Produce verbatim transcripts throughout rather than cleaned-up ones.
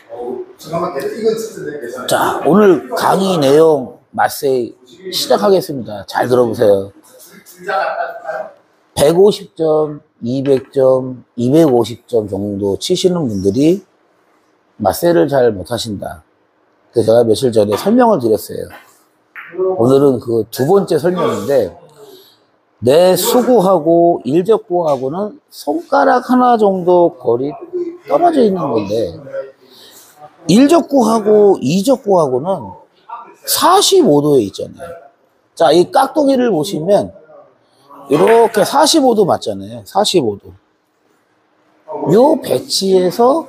자, 오늘 강의 내용 맛세이 시작하겠습니다. 잘 들어보세요. 백오십 점, 이백 점, 이백오십 점 정도 치시는 분들이 맛세를 잘 못하신다. 그래서 제가 며칠 전에 설명을 드렸어요. 오늘은 그 두 번째 설명인데, 내 수구하고 일적구하고는 손가락 하나 정도 거리 떨어져 있는 건데, 일적구하고 이적구하고는 사십오 도에 있잖아요. 자, 이 깍두기를 보시면 이렇게 사십오 도 맞잖아요. 사십오 도. 요 배치에서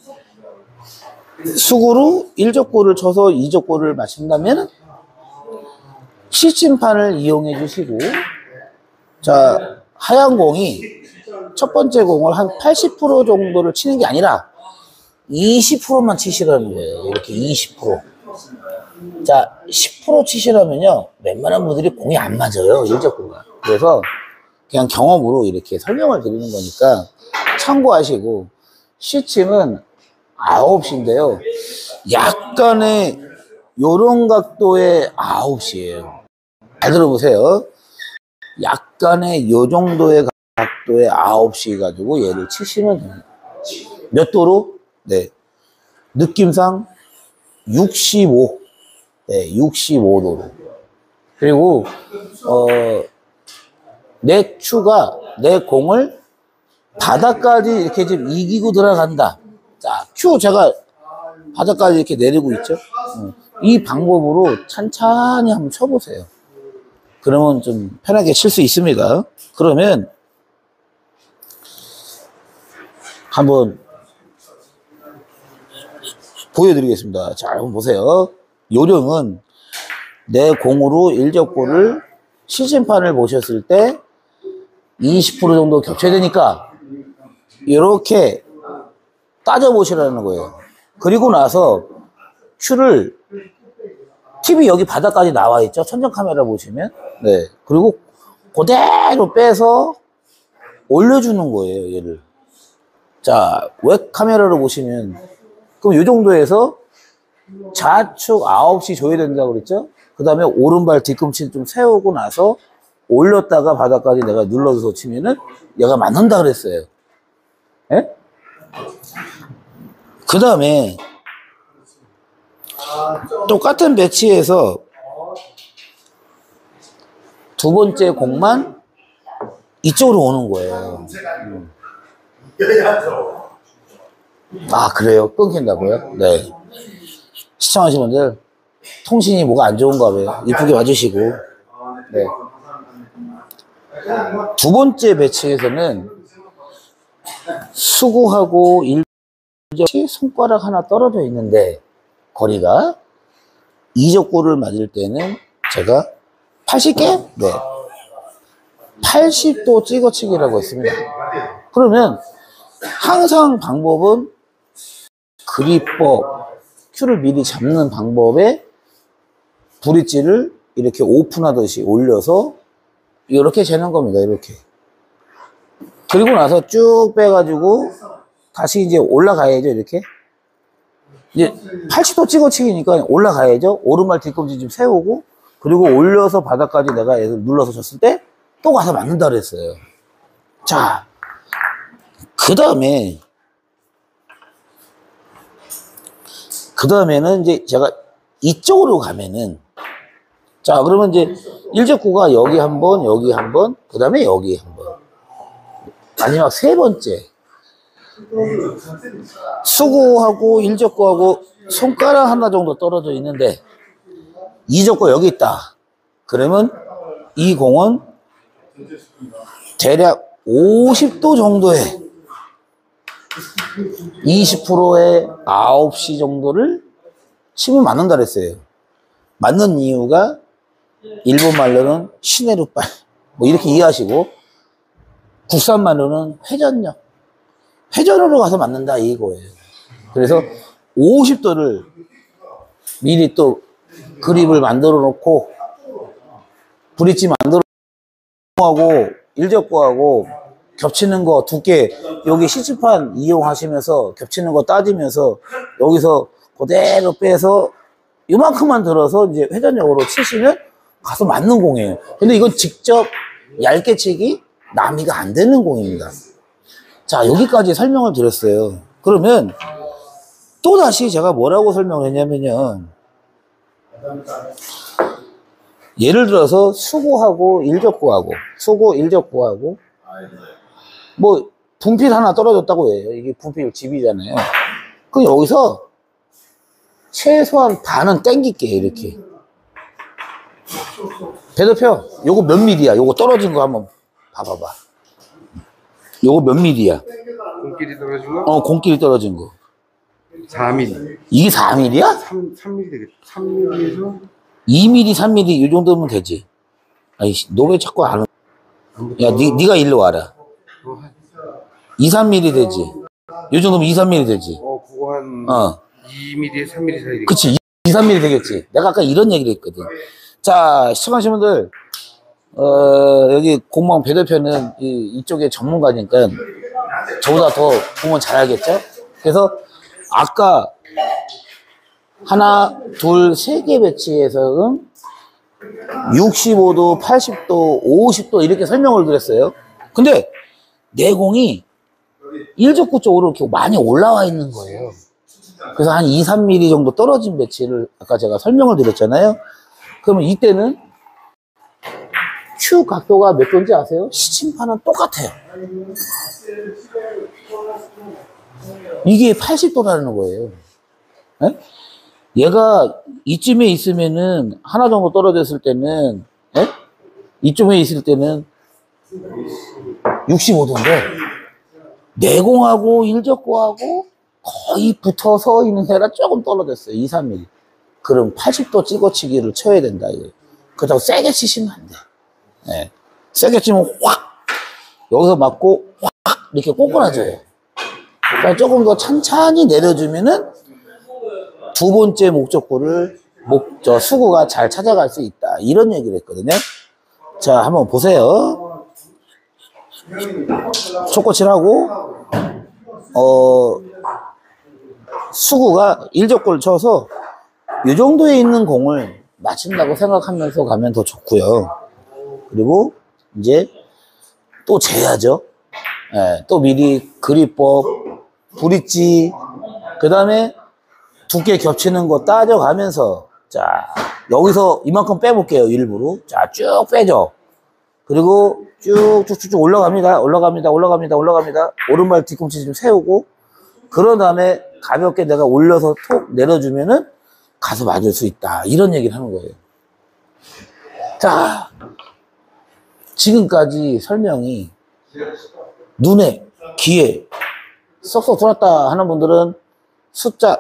수구로 일적구를 쳐서 이적구를 맞춘다면 시침판을 이용해 주시고, 자, 하얀 공이 첫 번째 공을 한 팔십 퍼센트 정도를 치는 게 아니라 이십 퍼센트만 치시라는 거예요. 이렇게 이십 퍼센트. 자, 십 퍼센트 치시라면요, 웬만한 분들이 공이 안 맞아요, 일적구가. 그래서 그냥 경험으로 이렇게 설명을 드리는 거니까 참고하시고, 시침은 아홉 시인데요. 약간의 요런 각도의 아홉 시예요. 잘 들어보세요. 약간의 요 정도의 각도의 아홉 시 가지고 얘를 치시면 됩니다. 몇 도로? 네. 느낌상 육십오. 네, 육십오 도로. 그리고, 어, 내 추가, 내 공을 바닥까지 이렇게 지금 이기고 들어간다. 자, 큐 제가 바닥까지 이렇게 내리고 있죠? 이 방법으로 찬찬히 한번 쳐보세요. 그러면 좀 편하게 칠 수 있습니다. 그러면 한번 보여드리겠습니다. 자, 한번 보세요. 요령은 내 공으로 일적구를 시침판을 보셨을 때 이십 퍼센트 정도 겹쳐야 되니까 이렇게 따져보시라는 거예요. 그리고 나서 큐를 티비 여기 바닥까지 나와 있죠? 천정 카메라 보시면. 네. 그리고 그대로 빼서 올려주는 거예요, 얘를. 자, 웹 카메라로 보시면, 그럼 이 정도에서 좌측 아홉 시 줘야 된다고 그랬죠? 그 다음에 오른발 뒤꿈치 좀 세우고 나서 올렸다가 바닥까지 내가 눌러서 치면은 얘가 맞는다 그랬어요. 예? 그 다음에 똑같은 배치에서 두 번째 공만 이쪽으로 오는 거예요. 음. 아, 그래요? 끊긴다고요? 네. 시청하시는 분들, 통신이 뭐가 안 좋은가 봐요. 이쁘게 봐주시고. 네. 두 번째 배치에서는 수구하고 일적이 손가락 하나 떨어져 있는데, 거리가 이적구를 맞을 때는 제가 팔십 개? 네. 팔십 도 찍어치기라고 했습니다. 그러면 항상 방법은 그립법, 큐를 미리 잡는 방법에 브릿지를 이렇게 오픈하듯이 올려서 이렇게 재는 겁니다. 이렇게. 그리고 나서 쭉 빼가지고 다시 이제 올라가야죠. 이렇게. 이제 팔십 도 찍어치기니까 올라가야죠. 오른발 뒤꿈치 좀 세우고, 그리고 올려서 바닥까지 내가 얘를 눌러서 쳤을 때 또 가서 맞는다 그랬어요. 자, 그 다음에 그 다음에는 이제 제가 이쪽으로 가면은, 자, 그러면 이제 일적구가 여기 한 번, 여기 한 번, 그 다음에 여기 한 번. 마지막 세 번째. 수구하고 일적구하고 손가락 하나 정도 떨어져 있는데 이적구 여기 있다. 그러면 이 공은 대략 오십 도 정도의 이십 퍼센트의 아홉 시 정도를 치면 맞는다 그랬어요. 맞는 이유가 일본 말로는 시내루빨, 뭐 이렇게 이해하시고, 국산 말로는 회전력, 회전으로 가서 맞는다 이거예요. 그래서 오십 도를 미리 또 그립을 만들어 놓고 브릿지 만들어 놓고 일적구하고 겹치는 거 두께, 여기 시치판 이용하시면서 겹치는 거 따지면서 여기서 그대로 빼서 이만큼만 들어서 이제 회전력으로 치시면 가서 맞는 공이에요. 근데 이건 직접 얇게 치기 낭비가 안 되는 공입니다. 자, 여기까지 설명을 드렸어요. 그러면 또 다시 제가 뭐라고 설명을 했냐면요. 예를 들어서 수구하고 일적구하고 수구 일적구하고 뭐 분필 하나 떨어졌다고 해요. 이게 분필 집이잖아요. 그럼 여기서 최소한 반은 땡길게요. 이렇게 배도표 요거 몇 밀리야? 요거 떨어진 거 한번 봐봐봐. 요거 몇 밀리야? 공끼리 떨어진 거? 어, 공끼리 떨어진 거 사 밀리미터. 이게 사 밀리미터야? 삼, 삼 밀리미터 되겠다. 삼 밀리미터에서 이 밀리미터, 삼 밀리미터 이 정도면 되지. 아이씨, 너 왜 자꾸 안 야, 니, 니가 일로 와라. 이, 삼 밀리미터 되지. 요 정도면 이, 삼 밀리미터 되지. 어, 그거 한 어. 이 밀리미터, 삼 밀리미터 사이 되겠다. 그치. 이, 삼 밀리미터 되겠지. 내가 아까 이런 얘기를 했거든. 자, 시청하신 분들, 어, 여기 공무원 배대표는 이, 이쪽에 전문가니까 저보다 더 보면 잘 알겠죠? 그래서 아까 하나, 둘, 세 개 배치에서는 육십오 도, 팔십 도, 오십 도 이렇게 설명을 드렸어요. 근데 내공이 일적구 쪽으로 이렇게 많이 올라와 있는 거예요. 그래서 한 이, 삼 밀리미터 정도 떨어진 배치를 아까 제가 설명을 드렸잖아요. 그러면 이때는 Q 각도가 몇 도인지 아세요? 시침판은 똑같아요. 이게 팔십 도라는 거예요. 에? 얘가 이쯤에 있으면은 하나 정도 떨어졌을 때는 에? 이쯤에 있을 때는 육십오 도인데 내공하고 일적구하고 거의 붙어서 있는 애라 조금 떨어졌어요. 이, 삼 밀리미터. 그럼 팔십 도 찍어치기를 쳐야 된다 이거. 그렇다고 세게 치시면 안 돼. 네. 세게 치면 확 여기서 맞고 확 이렇게 꼬꾸라져요. 그러니까 조금 더 찬찬히 내려주면은 두 번째 목적구를 목, 저 수구가 잘 찾아갈 수 있다. 이런 얘기를 했거든요. 자, 한번 보세요. 초코칠하고 어 수구가 일적구를 쳐서 이 정도에 있는 공을 맞춘다고 생각하면서 가면 더 좋고요. 그리고 이제 또 재야죠. 예, 또 미리 그립법, 브릿지, 그 다음에 두께 겹치는 거 따져가면서 자 여기서 이만큼 빼볼게요. 일부러 자 쭉 빼죠. 그리고 쭉쭉쭉 올라갑니다. 올라갑니다. 올라갑니다. 올라갑니다. 오른발 뒤꿈치 좀 세우고 그런 다음에 가볍게 내가 올려서 톡 내려주면은 가서 맞을 수 있다. 이런 얘기를 하는 거예요. 자, 지금까지 설명이 눈에, 귀에 쏙쏙 들었다 하는 분들은 숫자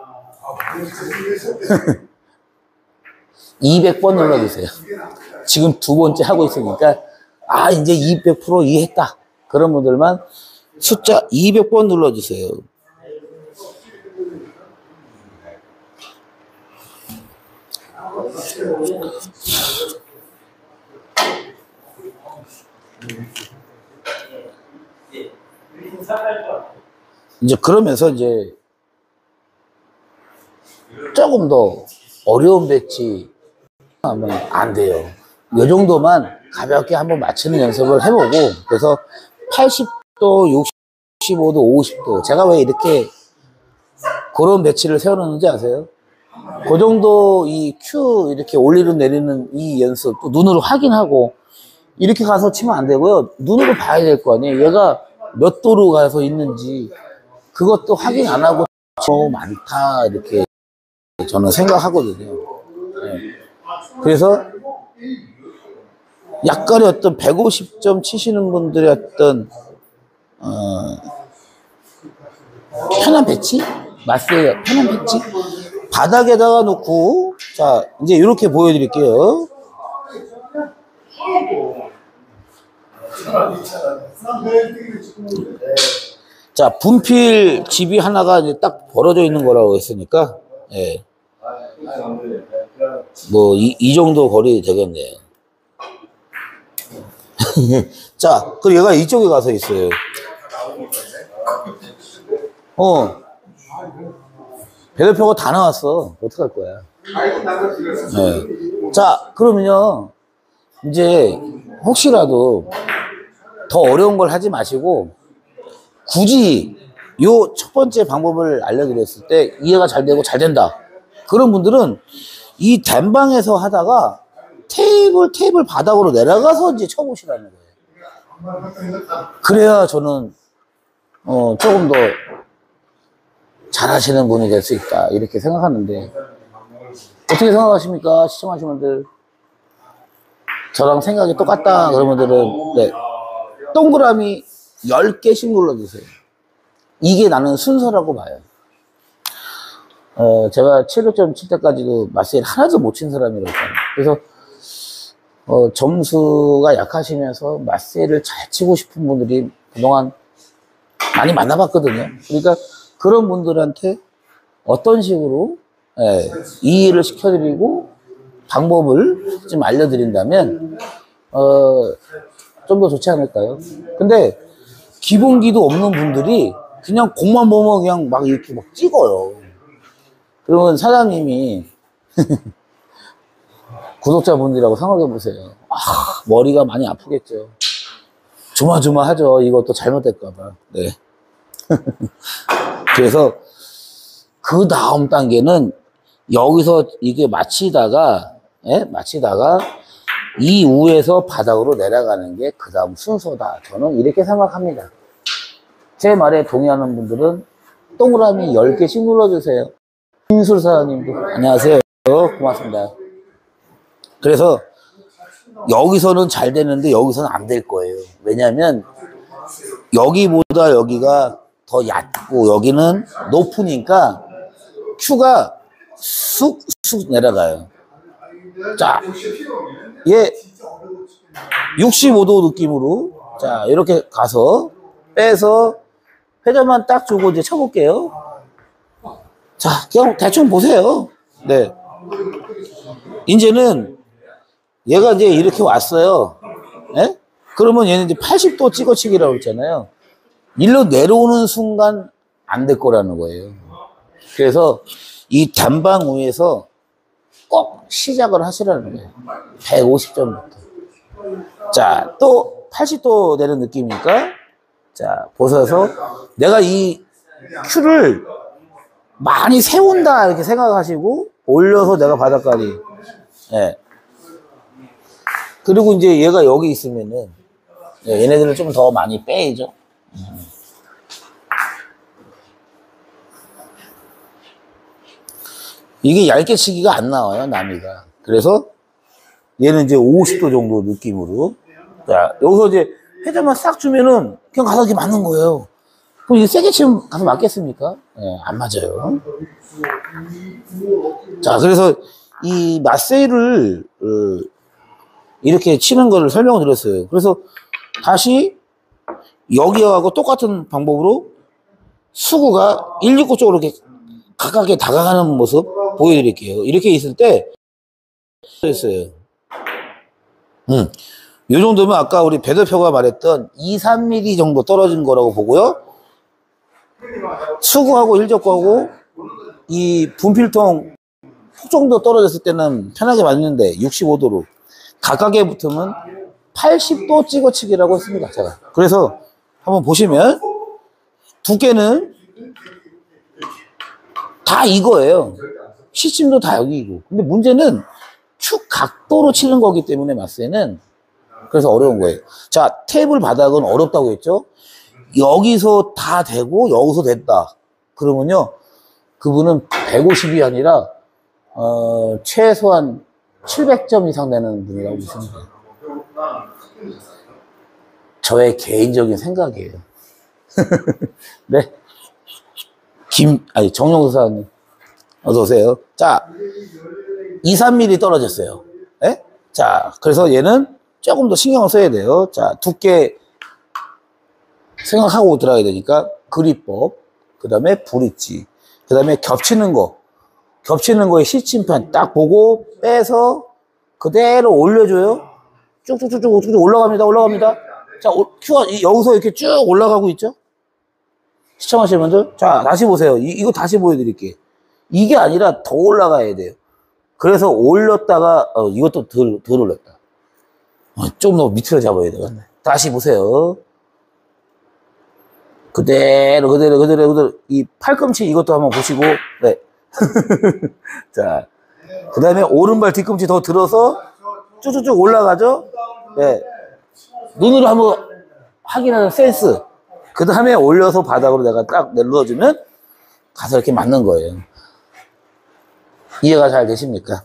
이백 번 눌러주세요. 지금 두 번째 하고 있으니까 아 이제 이백 퍼센트 이해했다. 그런 분들만 숫자 이백 번 눌러주세요. 이제 그러면서 이제 조금 더 어려운 배치 하면 안 돼요. 이 정도만 가볍게 한번 맞추는 연습을 해보고 그래서 팔십 도, 육십오 도, 오십 도 제가 왜 이렇게 그런 배치를 세워놓는지 아세요? 그 정도 이 Q 이렇게 올리는 내리는 이 연습 또 눈으로 확인하고 이렇게 가서 치면 안 되고요. 눈으로 봐야 될 거 아니에요. 얘가 몇 도로 가서 있는지 그것도 확인 안 하고 너무 많다 이렇게 저는 생각하거든요. 네. 그래서 약간의 어떤 백오십 점 치시는 분들의 어떤 어, 편한 배치? 맞어요. 편한 배치? 바닥에다가 놓고 자 이제 이렇게 보여드릴게요. 자 분필 집이 하나가 이제 딱 벌어져 있는 거라고 했으니까 예. 뭐 이 이 정도 거리 되겠네요. 자, 그리고 얘가 이쪽에 가서 있어요. 어. 배달표가 다 나왔어. 어떡할 거야. 네. 자, 그러면요. 이제 혹시라도 더 어려운 걸 하지 마시고 굳이 요 첫 번째 방법을 알려드렸을 때 이해가 잘 되고 잘 된다. 그런 분들은 이 단방에서 하다가 테이블 테이블 바닥으로 내려가서 이제 쳐보시라는 거예요. 그래야 저는 어 조금 더 잘하시는 분이 될 수 있다 이렇게 생각하는데 어떻게 생각하십니까 시청하시는 분들? 저랑 생각이 똑같다 그런 분들은 네. 동그라미 열 개씩 눌러주세요. 이게 나는 순서라고 봐요. 어, 제가 칠 점 칠 때까지도 마세일 하나도 못 친 사람이라고 했잖아요. 그래서 어, 점수가 약하시면서 마세일을 잘 치고 싶은 분들이 그동안 많이 만나봤거든요. 그러니까 그런 분들한테 어떤 식으로 예, 이해를 시켜드리고 방법을 좀 알려드린다면 어, 좀 더 좋지 않을까요? 근데 기본기도 없는 분들이 그냥 공만 보면 그냥 막 이렇게 막 찍어요. 그러면 사장님이 구독자분들이라고 생각해 보세요. 아, 머리가 많이 아프겠죠. 조마조마하죠. 이것도 잘못될까봐. 네. 그래서 그 다음 단계는 여기서 이게 마치다가, 예? 마치다가 이 우에서 바닥으로 내려가는 게 그 다음 순서다. 저는 이렇게 생각합니다. 제 말에 동의하는 분들은 동그라미 열 개씩 눌러주세요. 김술사님도 안녕하세요. 고맙습니다. 그래서 여기서는 잘 되는데 여기서는 안 될 거예요. 왜냐하면 여기보다 여기가 더 얕고 여기는 높으니까 큐가 쑥쑥 내려가요. 자, 얘 육십오 도 느낌으로 자 이렇게 가서 빼서 회전만 딱 주고 이제 쳐볼게요. 자, 그냥 대충 보세요. 네. 이제는 얘가 이제 이렇게 왔어요. 예? 그러면 얘는 이제 팔십 도 찍어치기라고 했잖아요. 일로 내려오는 순간 안 될 거라는 거예요. 그래서 이 단방 위에서 꼭 시작을 하시라는 거예요. 백오십 점부터. 자, 또 팔십 도 되는 느낌이니까 자, 보셔서 내가 이 큐를 많이 세운다 이렇게 생각하시고 올려서 내가 바닥까지 예. 그리고 이제 얘가 여기 있으면은 예, 얘네들은 좀 더 많이 빼야죠. 음. 이게 얇게 치기가 안 나와요, 나미가. 그래서 얘는 이제 오십 도 정도 느낌으로 자, 여기서 이제 회전만 싹 주면은 그냥 가서 이렇게 맞는 거예요. 그럼 이게 세게 치면 가서 맞겠습니까? 예, 안 맞아요. 자, 그래서 이 마세일을 어, 이렇게 치는 거를 설명을 드렸어요. 그래서 다시 여기하고 똑같은 방법으로 수구가 일육구 쪽으로 이렇게 가깝게 다가가는 모습 보여드릴게요. 이렇게 있을 때 됐어요. 음. 이 정도면 아까 우리 배도표가 말했던 이, 삼 밀리미터 정도 떨어진 거라고 보고요. 수구하고 일적구하고 이 분필통 폭 정도 떨어졌을 때는 편하게 맞는데 육십오 도로 가깝게 붙으면 팔십 도 찍어치기라고 했습니다. 제가. 그래서 한번 보시면 두께는 다 이거예요. 시침도 다 여기고. 근데 문제는 축 각도로 치는 거기 때문에 마세는 그래서 어려운 거예요. 자, 테이블 바닥은 어렵다고 했죠? 여기서 다 되고 여기서 됐다. 그러면요, 그분은 백오십이 아니라 어, 최소한 칠백 점 이상 되는 분이라고 보시면 돼요. 저의 개인적인 생각이에요. 네. 김, 아니, 정용수 사장님. 어서오세요. 자, 이, 삼 밀리미터 떨어졌어요. 네? 자, 그래서 얘는 조금 더 신경을 써야 돼요. 자, 두께 생각하고 들어가야 되니까 그립법, 그 다음에 브릿지, 그 다음에 겹치는 거. 겹치는 거에 시침판 딱 보고 빼서 그대로 올려줘요. 쭉쭉쭉쭉 쭉 올라갑니다. 올라갑니다. 자, 오- 큐가 이- 여기서 이렇게 쭉 올라가고 있죠? 시청하시는 분들. 자, 다시 보세요. 이, 이거 다시 보여드릴게요. 이게 아니라 더 올라가야 돼요. 그래서 올렸다가, 어, 이것도 덜, 덜 올렸다. 어, 좀 더 밑으로 잡아야 되겠네. 다시 보세요. 그대로, 그대로, 그대로, 그대로. 이 팔꿈치 이것도 한번 보시고, 네. 자, 그 다음에 오른발 뒤꿈치 더 들어서 쭉쭉쭉 올라가죠? 네. 눈으로 한번 확인하는 센스. 그 다음에 올려서 바닥으로 내가 딱 눌러주면 가서 이렇게 맞는 거예요. 이해가 잘 되십니까?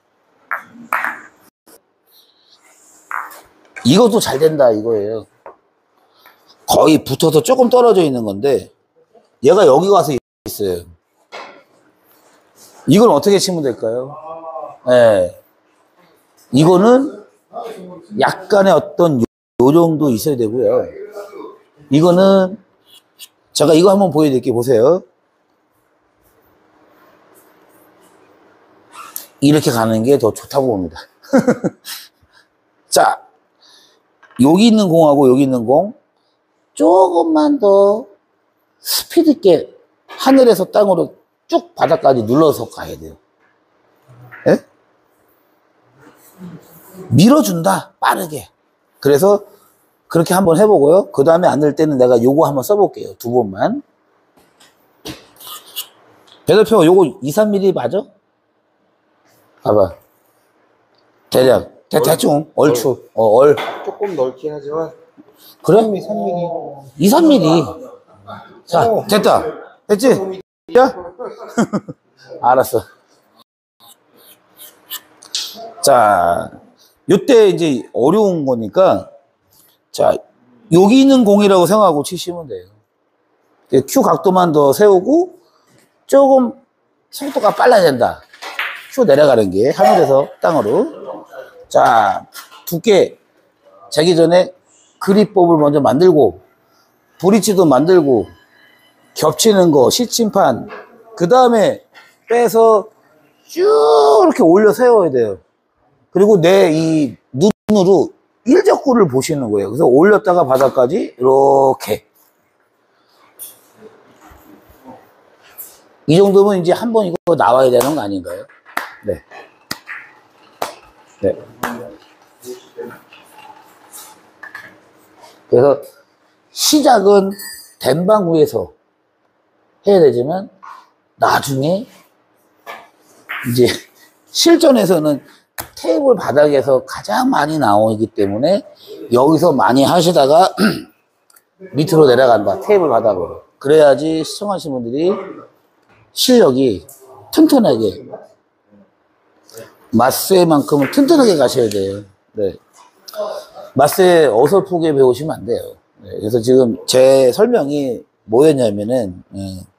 이것도 잘 된다 이거예요. 거의 붙어서 조금 떨어져 있는 건데 얘가 여기 가서 있어요. 이건 어떻게 치면 될까요? 네. 이거는 약간의 어떤 요령도 있어야 되고요. 이거는 제가 이거 한번 보여드릴게요. 보세요. 이렇게 가는 게 더 좋다고 봅니다. 자, 여기 있는 공하고 여기 있는 공 조금만 더 스피드 있게 하늘에서 땅으로 쭉 바닥까지 눌러서 가야 돼요. 예? 밀어준다 빠르게. 그래서 그렇게 한번 해보고요. 그 다음에 안 될 때는 내가 요거 한번 써볼게요. 두 번만. 배달표가 요거 이, 삼 밀리미터 맞아? 봐봐. 대략 대, 대충 얼추 어, 얼 조금 넓긴 하지만 그래? 삼 밀리미터. 이, 삼 밀리미터. 자, 됐다. 됐지? 야? 알았어. 자, 요때 이제 어려운 거니까, 자, 여기 있는 공이라고 생각하고 치시면 돼요. 큐 각도만 더 세우고, 조금 속도가 빨라야 된다. 큐 내려가는 게, 하늘에서 땅으로. 자, 두께, 자기 전에 그립법을 먼저 만들고, 브릿지도 만들고, 겹치는 거, 시침판, 그 다음에 빼서 쭉 이렇게 올려 세워야 돼요. 그리고 내 이 눈으로 일적구를 보시는 거예요. 그래서 올렸다가 바닥까지 이렇게. 이 정도면 이제 한 번 이거 나와야 되는 거 아닌가요? 네. 네. 그래서 시작은 댄방구에서 해야 되지만 나중에 이제 실전에서는 테이블 바닥에서 가장 많이 나오기 때문에 여기서 많이 하시다가 밑으로 내려간다. 테이블 바닥으로. 그래야지 시청하시는 분들이 실력이 튼튼하게 마세만큼은 튼튼하게 가셔야 돼요. 네. 마세 어설프게 배우시면 안 돼요. 네. 그래서 지금 제 설명이 뭐였냐면은 네.